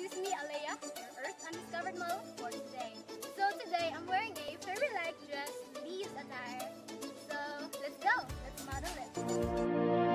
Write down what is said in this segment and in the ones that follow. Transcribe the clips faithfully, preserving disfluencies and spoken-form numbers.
is me, Alleah, your Earth Undiscovered model for today. So today, I'm wearing a fairy-like dress, leaves attire. So let's go, let's model it.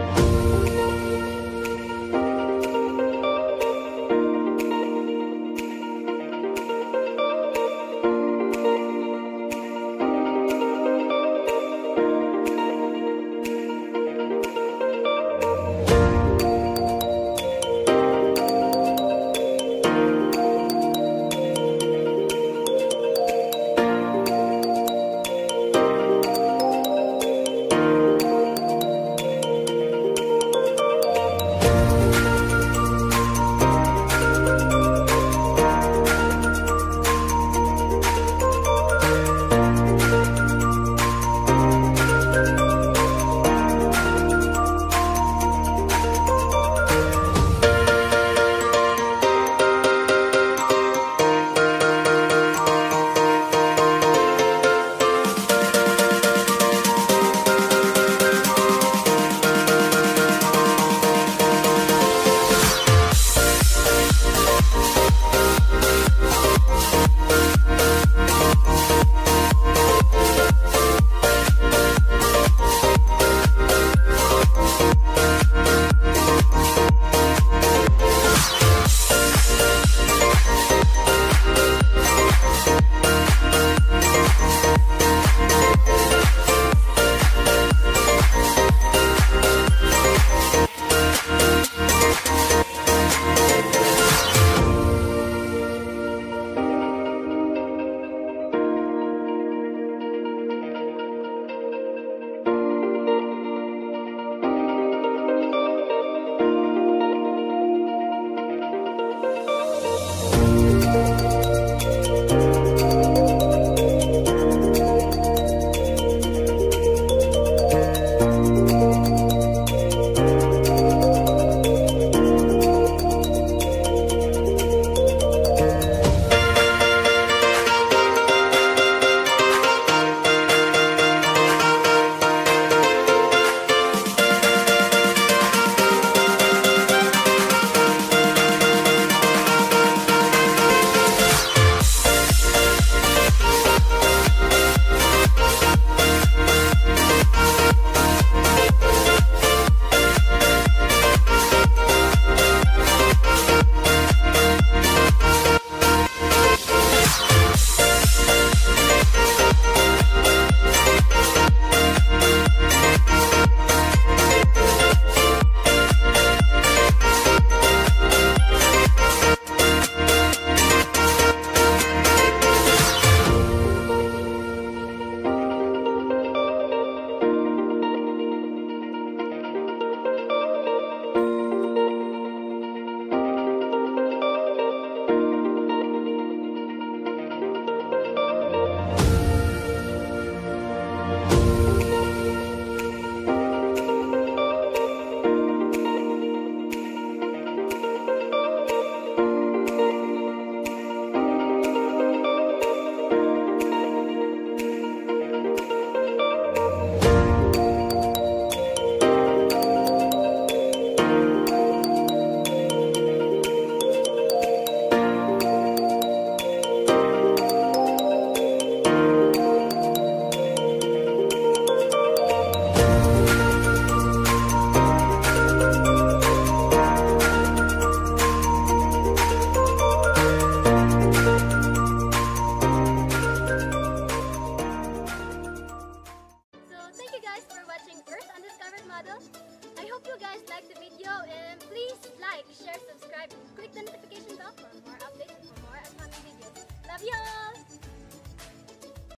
I hope you guys liked the video, and please like, share, subscribe, click the notification bell for more updates and for more upcoming videos. Love you all!